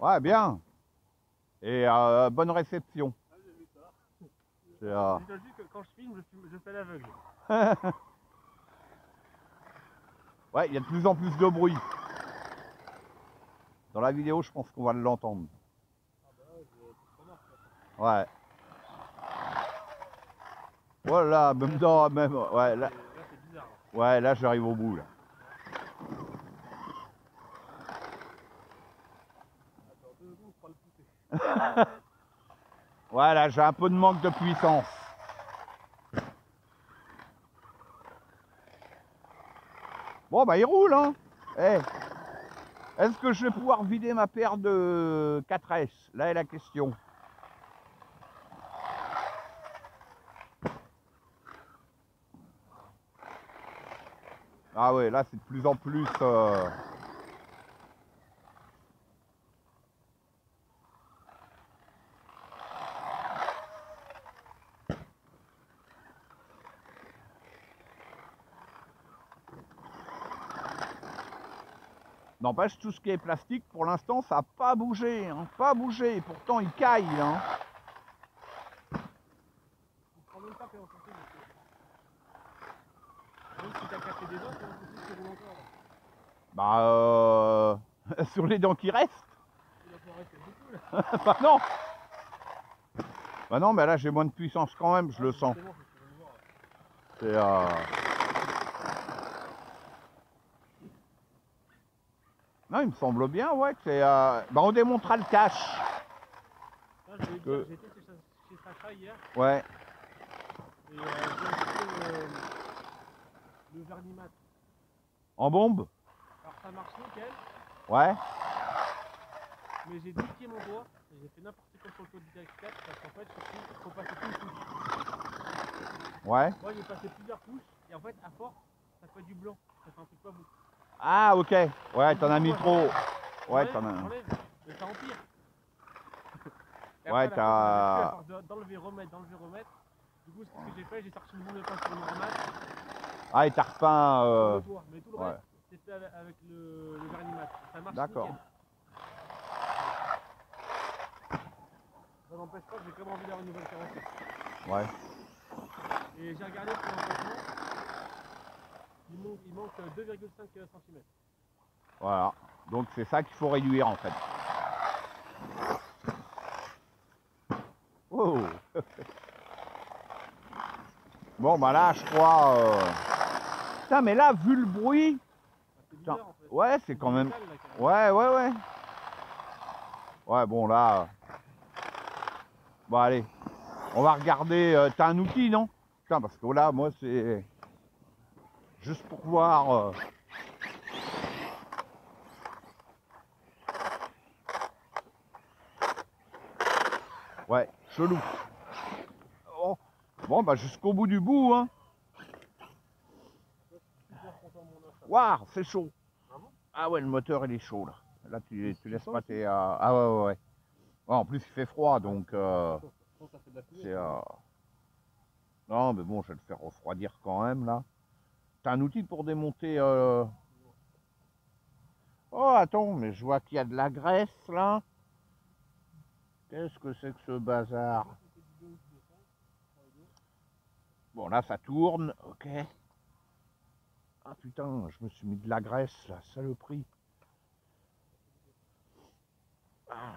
Ouais, bien. Et bonne réception. Ah, j'ai vu ça. C'est, Je te dis que quand je filme, je fais l'aveugle. Ouais, il y a de plus en plus de bruit. Dans la vidéo, je pense qu'on va l'entendre. Ah bah ouais, je remarque. Ouais. Voilà, même dans, même, ouais, là, Là c'est bizarre. ouais, là j'arrive au bout là. Attends, 2 secondes pour le pousser. Voilà, j'ai un peu de manque de puissance. Bon bah il roule hein. Hey. Est-ce que je vais pouvoir vider ma paire de 4S? Là est la question. Ah ouais, là c'est de plus en plus... N'empêche, tout ce qui est plastique, pour l'instant, ça n'a pas bougé, hein, pas bougé. Pourtant, il caille. Hein. Il prend même pas fait en santé. Même si t'as cassé des dents, c'est un peu plus qui roule encore. Bah, sur les dents qui restent. Il va pouvoir rester beaucoup là. Bah non. Bah non, mais là, j'ai moins de puissance quand même, je le sens. C'est... Non, il me semble bien, ouais, que c'est... Bah, on démontrera le cache. J'étais chez Sacha hier. Ouais. Et j'ai acheté le vernimat. En bombe? Alors ça marche nickel, Ouais. mais j'ai niqué mon doigt et j'ai fait n'importe quoi sur le code du DX4 parce qu'en fait surtout il faut passer qu'une couche. Ouais. Moi j'ai passé plusieurs couches et en fait à force ça fait du blanc, ça fait un truc pas beau. Ah, ok. Ouais, t'en as mis trop. Ouais, t'en as... J'enlève, mais ça empire. Et Ouais, après, t'as... à force d'enlever, remettre. Du coup, ce que j'ai fait, j'ai sorti une boule de pain sur une ramasse. Ah, et t'as repeint... Sur le toit. Mais tout le ouais. reste, c'est fait avec le vernimat. Ça marche D'accord. nickel. Ça n'empêche pas que j'ai quand même envie d'avoir une nouvelle carrosserie. Ouais. Et j'ai regardé pour l'emplacement. Il manque 2,5 cm. Voilà. Donc c'est ça qu'il faut réduire en fait. Oh. Bon bah là je crois... Putain mais là vu le bruit... C'est bizarre en fait. Ouais c'est quand même... Métal, là, ouais. Ouais bon là... Bon allez. On va regarder... T'as un outil non? Putain parce que là moi c'est... Juste pour voir... Ouais, chelou. Oh. Bon bah jusqu'au bout du bout hein. Waouh, c'est chaud. Ah bon? Ah ouais, le moteur il est chaud là. Là tu laisses pas tes... Ah ouais. Ouais, en plus il fait froid donc... c'est... Non mais bon, je vais le faire refroidir quand même là. T'as un outil pour démonter... Oh attends, mais je vois qu'il y a de la graisse là. Qu'est-ce que c'est que ce bazar? Bon là ça tourne, ok. Ah putain, je me suis mis de la graisse là, saloperie. Ah.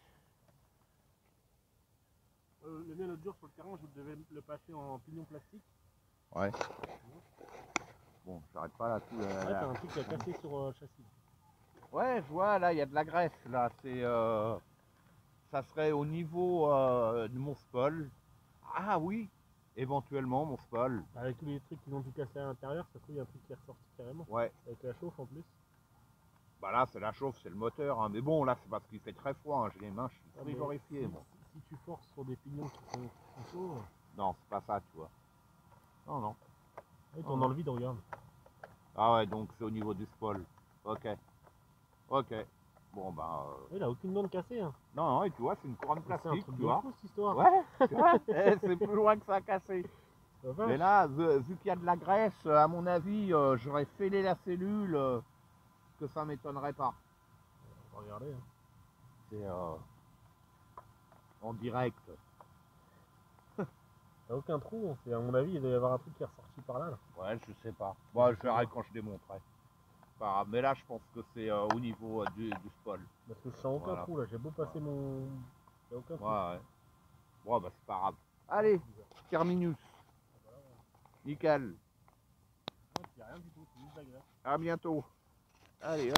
Le mien l'autre jour sur le terrain, je devais le passer en pignon plastique. Ouais. Bon, j'arrête pas là tout. Ouais, t'as un truc qui a cassé sur le châssis. Ouais, je vois là, il y a de la graisse là. C'est, ça serait au niveau de mon spol. Ah oui, éventuellement mon spol. Avec tous les trucs qui ont tout cassé à l'intérieur, ça se trouve il y a un truc qui est ressorti carrément. Ouais. Avec la chauffe en plus. Bah là c'est la chauffe, c'est le moteur. Hein. Mais bon là c'est parce qu'il fait très froid. Hein. J'ai les mains, je suis frigorifié moi. Si tu forces sur des pignons qui sont chauds. Non, c'est pas ça, tu vois. Non. Ils tournent dans le vide, regarde. Ah ouais, donc c'est au niveau du spol. Ok. Bon bah... Il a aucune bande cassée. Hein. Non, et tu vois, c'est une couronne plastique, tu vois. Fou, cette histoire. Ouais, tu vois, c'est plus loin que ça a cassé. Mais là, vu qu'il y a de la graisse, à mon avis, j'aurais fêlé la cellule, que ça m'étonnerait pas. On va regarder. Hein. C'est en direct. T'as aucun trou, à mon avis il doit y avoir un truc qui est ressorti par là. Ouais, je sais pas. Bon, je verrai quand je démonterai. Pas grave. Mais là, je pense que c'est au niveau du spol. Parce que je sens aucun Voilà. trou là, j'ai beau passer mon... Il y a aucun trou. Ouais. Bon, bah c'est pas grave. Allez, terminus. Nickel. Non, il n'y a rien du tout, c'est juste la graisse. À bientôt. Allez, hop.